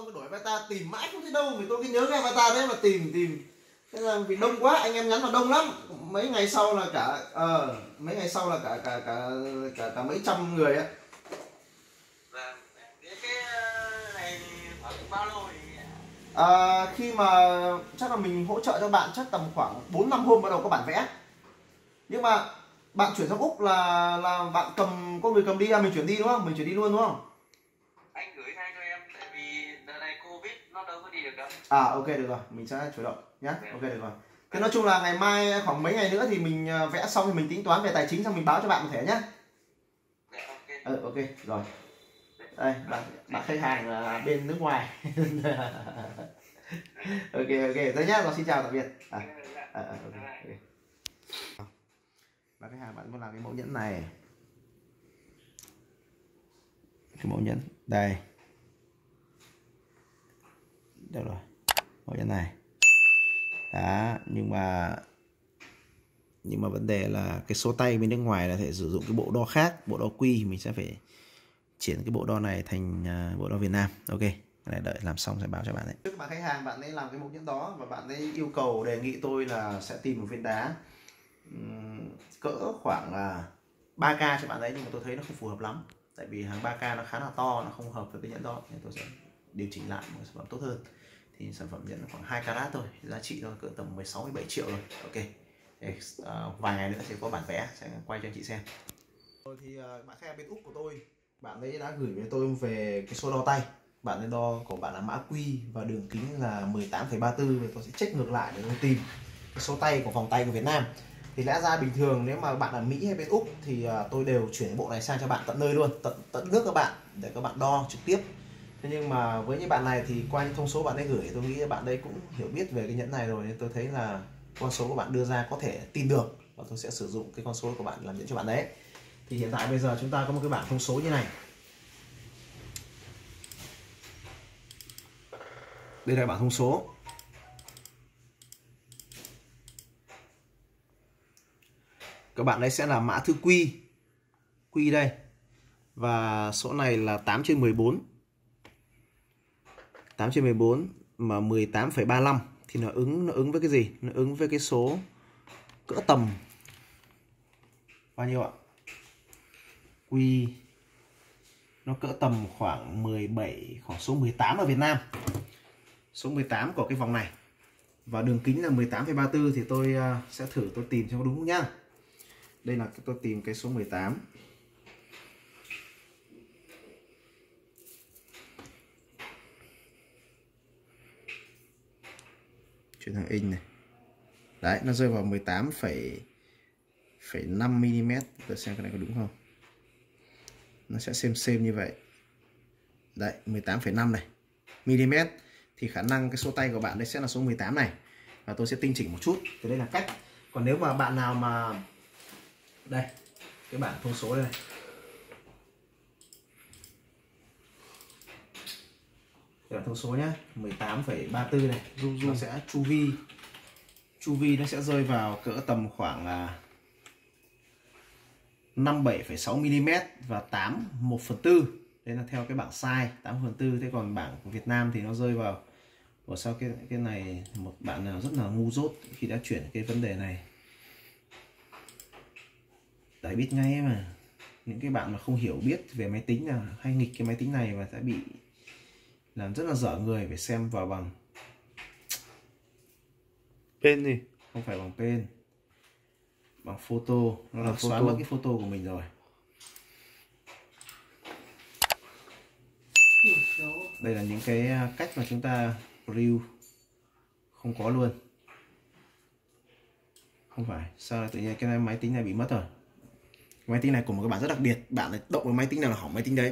xong rồi đổi avatar tìm mãi không thấy đâu, vì tôi cứ nhớ cái avatar đấy mà tìm. Thế là vì đông quá, anh em nhắn vào đông lắm. Mấy ngày sau là mấy ngày sau là cả mấy trăm người á. Vâng. Cái này khoảng bao lâu thì Khi mà chắc là mình hỗ trợ cho bạn chắc tầm khoảng 4-5 hôm bắt đầu có bản vẽ. Nhưng mà bạn chuyển sang Úc là bạn có người cầm đi mình chuyển đi đúng không? Mình chuyển đi luôn đúng không? anh gửi thay cho em, tại vì đợt này Covid nó đâu có đi được đâu. Ok được rồi, mình sẽ chủ động nhé. Ok được rồi. Thế nói chung là ngày mai khoảng mấy ngày nữa thì mình vẽ xong thì mình tính toán về tài chính xong mình báo cho bạn một thẻ nhé. Ok rồi. Đây bạn khách hàng là bên nước ngoài. Ok thế nhá, rồi xin chào tạm biệt. Ok. Bạn khách hàng bạn muốn làm cái mẫu nhẫn này, cái mẫu nhẫn đây, được rồi, mẫu nhẫn này đó, nhưng mà vấn đề là cái số tay bên nước ngoài là phải sử dụng cái bộ đo khác, bộ đo quy, mình sẽ phải chuyển cái bộ đo này thành bộ đo Việt Nam. Ok, cái này đợi làm xong sẽ báo cho bạn đấy. Trước mà khách hàng bạn ấy làm cái mẫu nhẫn đó và bạn ấy yêu cầu đề nghị tôi là sẽ tìm một viên đá cỡ khoảng 3K cho bạn ấy, nhưng mà tôi thấy nó không phù hợp lắm, tại vì hàng 3K nó khá là to, nó không hợp với cái nhẫn đó, nên tôi sẽ điều chỉnh lại một sản phẩm tốt hơn. Thì sản phẩm nhẫn khoảng 2 carat thôi, giá trị nó cỡ tầm 16-17 triệu rồi. Ok, thì, vài ngày nữa sẽ có bản vẽ sẽ quay cho anh chị xem. Rồi thì bạn khách hàng bên Úc của tôi, bạn ấy đã gửi với tôi về cái số đo tay. Bạn ấy đo của bạn là mã quy và đường kính là 18,34, thì tôi sẽ check ngược lại để tôi tìm cái số tay của vòng tay của Việt Nam. Thì lẽ ra bình thường nếu mà bạn ở Mỹ hay bên Úc thì tôi đều chuyển cái bộ này sang cho bạn tận nơi luôn, tận nước các bạn, để các bạn đo trực tiếp. Thế nhưng mà với những bạn này thì qua những thông số bạn ấy gửi, tôi nghĩ là bạn đây cũng hiểu biết về cái nhẫn này rồi, nên tôi thấy là con số của bạn đưa ra có thể tin được, và tôi sẽ sử dụng cái con số của bạn làm nhẫn cho bạn đấy. Thì hiện tại bây giờ chúng ta có một cái bảng thông số như này. Đây là bảng thông số. Các bạn đấy sẽ là mã thư quy đây, và số này là 8/14, 8/14 mà 18,35 thì nó ứng với cái gì? Nó ứng với cái số cỡ tầm bao nhiêu ạ? Quy nó cỡ tầm khoảng 17, khoảng số 18 ở Việt Nam. Số 18 của cái vòng này và đường kính là 18,34, thì tôi sẽ thử tôi tìm cho đúng nhá. Đây là tôi tìm cái số 18. Chuyển sang inch này. Đấy, nó rơi vào 18,5 mm. Tôi xem cái này có đúng không. Nó sẽ xem như vậy. Đấy, 18,5 này mm, thì khả năng cái số tay của bạn đây sẽ là số 18 này, và tôi sẽ tinh chỉnh một chút. Thì đây là cách. Còn nếu mà bạn nào mà đây, cái bảng thông số đây này, cái bảng thông số nhá, 18,34 này, nó sẽ chu vi nó sẽ rơi vào cỡ tầm khoảng 57,6 mm và 8/1/4. Đây là theo cái bảng size 8/4. Thế còn bảng của Việt Nam thì nó rơi vào, ủa sao cái này một bạn nào rất là ngu dốt khi đã chuyển cái vấn đề này. Đấy, biết ngay mà. Những cái bạn mà không hiểu biết về máy tính là hay nghịch cái máy tính này và sẽ bị làm rất là dở người, phải xem vào bằng pen gì, không phải bằng pen, bằng photo. Nó là xóa mất cái photo của mình rồi. Đây là những cái cách mà chúng ta review không có luôn. Không phải, sao lại tự nhiên cái máy tính này bị mất rồi. Máy tính này của một cái bản rất đặc biệt, bạn này động vào máy tính nào là hỏng máy tính đấy.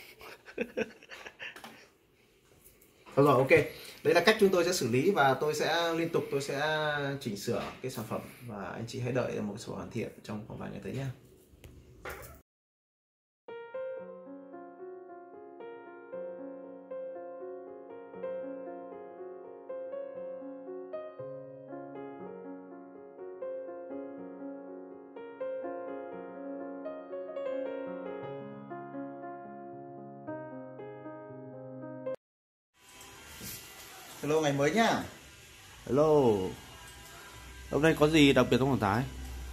Được rồi, ok. Đấy là cách chúng tôi sẽ xử lý, và tôi sẽ liên tục tôi sẽ chỉnh sửa cái sản phẩm, và anh chị hãy đợi một số hoàn thiện trong khoảng vài ngày tới nhé. Hello ngày mới nhá. Hello. Hôm nay có gì đặc biệt không hả Thái?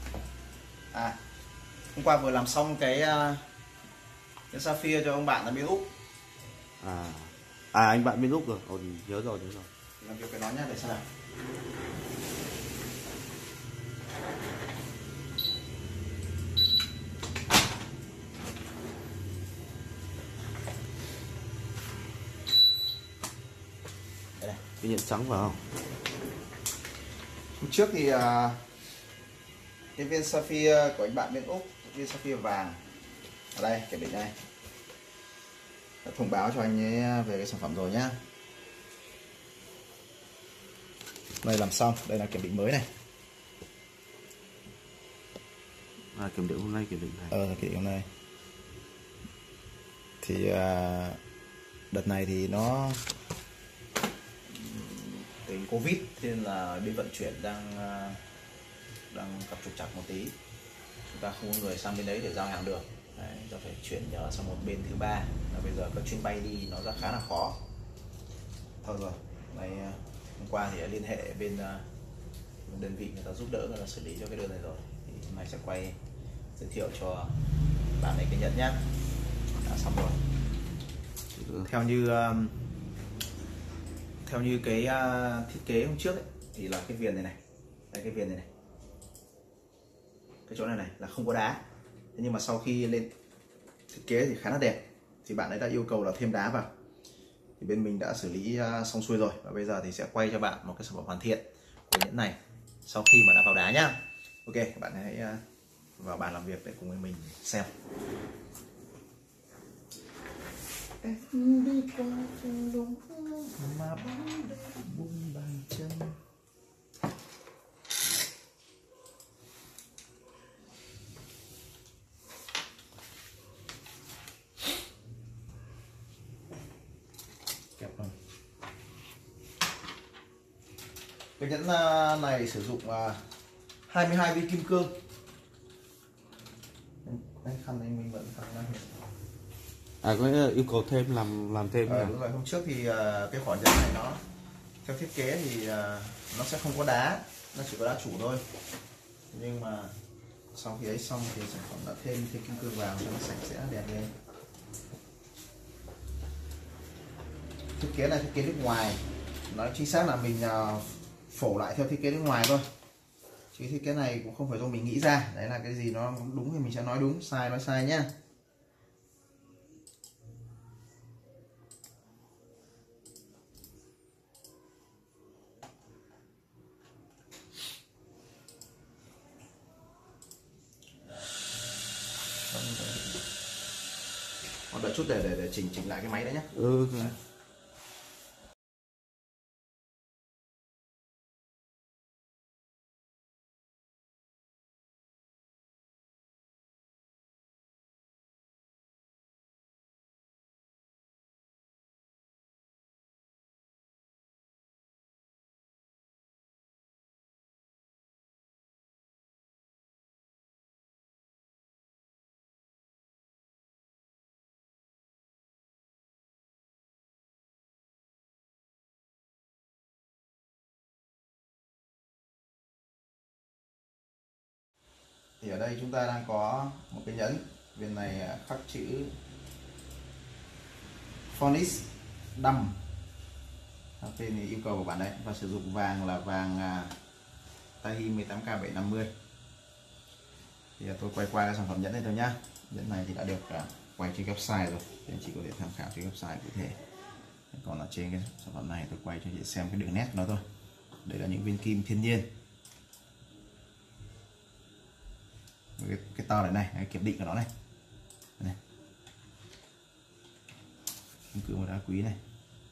Hôm qua vừa làm xong cái Sapphire cho ông bạn ở bên Úc. Anh bạn bên Úc rồi. Nhớ rồi. Làm việc cái nó nhá, để xem nào. Đây này. Cái nhẫn trắng vào không? Hôm trước thì cái viên Sapphire của anh bạn bên Úc, viên Sapphire vàng ở đây, kiểm định đây, đã thông báo cho anh ấy về cái sản phẩm rồi nhá. Đây làm xong, đây là kiểm định mới này. Kiểm định hôm nay, kiểm định này. Kiểm định hôm nay. Thì đợt này thì nó tình Covid nên là bên vận chuyển đang gặp trục trặc một tí, chúng ta không có người sang bên đấy để giao hàng được. Đấy, ta phải chuyển nhờ sang một bên thứ ba, là bây giờ các chuyến bay đi nó ra khá là khó. Thôi rồi, này hôm qua thì đã liên hệ bên đơn vị người ta giúp đỡ, người ta xử lý cho cái đơn này rồi, thì hôm nay sẽ quay giới thiệu cho bạn này cái nhận nhá. Đã xong rồi. Theo như cái thiết kế hôm trước ấy, thì là cái viền này đây, cái viền này cái chỗ này là không có đá. Thế nhưng mà sau khi lên thiết kế thì khá là đẹp, thì bạn ấy đã yêu cầu là thêm đá vào, thì bên mình đã xử lý xong xuôi rồi, và bây giờ thì sẽ quay cho bạn một cái sản phẩm hoàn thiện của nhẫn này sau khi mà đã vào đá nhá. Ok, các bạn hãy vào bàn làm việc để cùng với mình xem. Em đi qua chân đúng mà bóng buông bàn chân. Kẹp vào. Cái nhẫn này sử dụng 22 viên kim cương. Anh khăn anh mình vẫn khăn đang hiện. Có yêu cầu thêm làm thêm nhỉ? Đúng rồi, hôm trước thì cái khoản nhẫn này nó theo thiết kế thì nó sẽ không có đá, nó chỉ có đá chủ thôi. Nhưng mà sau khi ấy xong thì sản phẩm đã thêm kim cương vào cho nó sạch sẽ đẹp lên. Thiết kế này thiết kế nước ngoài, nói chính xác là mình phổ lại theo thiết kế nước ngoài thôi, chứ thiết kế này cũng không phải do mình nghĩ ra. Đấy là cái gì nó đúng thì mình sẽ nói đúng, sai nói sai nhá. Còn đợi chút để chỉnh lại cái máy đấy nhé. Thì ở đây chúng ta đang có một cái nhẫn, bên này khắc chữ Phoenix đầm, tên thì yêu cầu của bạn đấy, và sử dụng vàng là vàng Tahi 18K750. Thì tôi quay qua cái sản phẩm nhẫn này thôi nhá. Nhẫn này thì đã được quay trên website rồi, thì anh chị có thể tham khảo trên website cụ thể. Còn ở trên cái sản phẩm này tôi quay cho chị xem cái đường nét của nó thôi. Đây là những viên kim thiên nhiên. Cái to này kiểm định của nó này, kim cương và đá quý này.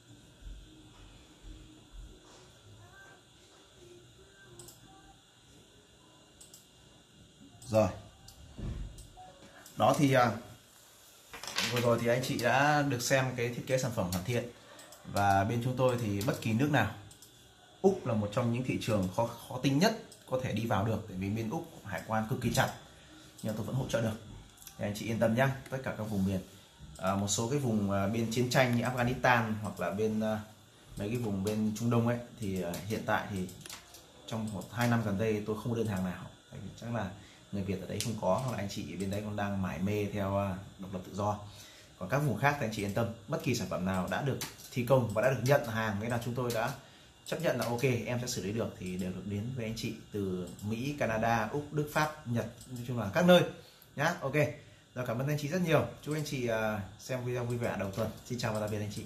Rồi đó, thì vừa rồi thì anh chị đã được xem cái thiết kế sản phẩm hoàn thiện. Và bên chúng tôi thì bất kỳ nước nào, Úc là một trong những thị trường khó tính nhất có thể đi vào được, tại vì bên Úc hải quan cực kỳ chặt, nhưng tôi vẫn hỗ trợ được, thì anh chị yên tâm nhé. Tất cả các vùng miền, một số cái vùng bên chiến tranh như Afghanistan hoặc là bên mấy cái vùng bên Trung Đông ấy thì hiện tại thì trong 1-2 năm gần đây tôi không có đơn hàng nào, chắc là người Việt ở đấy không có, hoặc là anh chị bên đấy còn đang mải mê theo độc lập tự do. Còn các vùng khác thì anh chị yên tâm, bất kỳ sản phẩm nào đã được thi công và đã được nhận hàng, nghĩa là chúng tôi đã chấp nhận là ok em sẽ xử lý được, thì đều được đến với anh chị từ Mỹ, Canada, Úc, Đức, Pháp, Nhật, nói chung là các nơi nhá. Ok, rồi cảm ơn anh chị rất nhiều, chúc anh chị xem video vui vẻ đầu tuần. Xin chào và tạm biệt anh chị.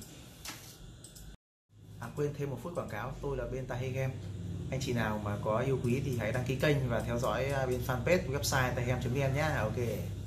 Quên thêm một phút quảng cáo, tôi là bên Tahi Game. Anh chị nào mà có yêu quý thì hãy đăng ký kênh và theo dõi bên fanpage website tahihem.vn nhé. Ok.